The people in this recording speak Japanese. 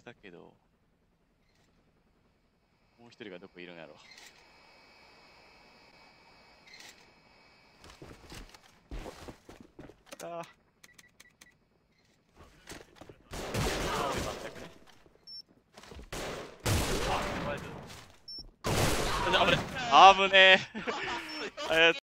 たけど、もう一人がどこいるんやろ。ああ。危ねえ。